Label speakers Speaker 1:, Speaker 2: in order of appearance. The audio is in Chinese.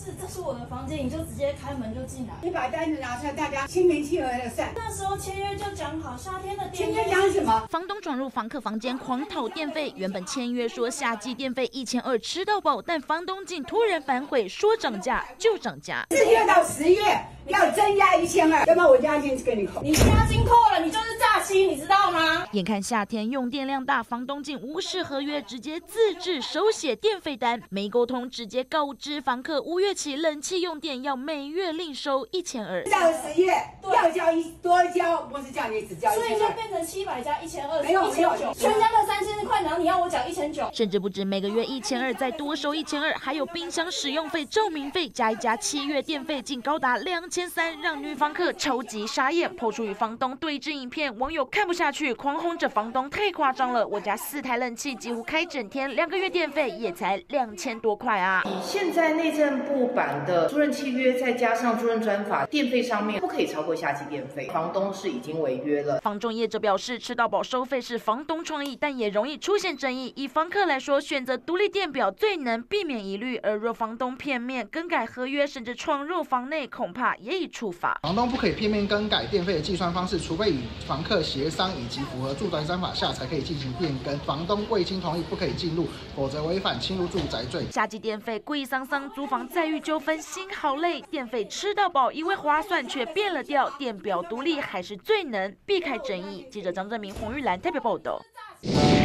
Speaker 1: 是，这是我的房间，你就直接开门就进来。
Speaker 2: 你把单子拿出来，大家心平气和的算。
Speaker 1: 那时候签约就讲好夏天的电费。
Speaker 2: 签约讲什么？
Speaker 3: 房东闯入房客房间狂讨电费，原本签约说夏季电费1200吃到饱，但房东竟突然反悔，说涨价就涨价。
Speaker 2: 4月到10月要增加1200，要不然我押金给你扣。
Speaker 1: 你押金扣了，你就是诈欺，你知道吗？
Speaker 3: 眼看夏天用电量大，房东竟无视合约，直接自制手写电费单，没沟通直接告知房客5月起冷气用电要每月另收1200。
Speaker 2: 到10月要交多交，不是叫你只交1200，
Speaker 1: 所以就变成700加1200，
Speaker 2: 没有
Speaker 1: 1900，全家的3000块，然后你要我缴1900，
Speaker 3: 甚至不止每个月1200，再多收1200，还有冰箱使用费、照明费，加一加7月电费竟高达2300，让女房客超级傻眼。抛出与房东对峙影片，网友看不下去，狂轰着房东太夸张了，我家4台冷气几乎开整天，2个月电费也才2000多块啊！
Speaker 4: 以现在内政部版的租赁契约，再加上租赁专法，电费上面不可以超过夏季电费，房东是已经违约了。
Speaker 3: 房仲业者表示，吃到饱收费是房东创意，但也容易出现争议。以房客来说，选择独立电表最能避免疑虑，而若房东片面更改合约，甚至闯入房内，恐怕也已触法。
Speaker 5: 房东不可以片面更改电费的计算方式，除非与房客协商以及符合住宅专法下才可以进行变更。房东未经同意不可以进入，否则违反侵入住宅罪。
Speaker 3: 夏季电费贵桑桑，租房再遇纠纷心好累，电费吃到饱以为划算，却变了调。电表独立还是最能避开争议。记者张正明、洪玉兰代表报道。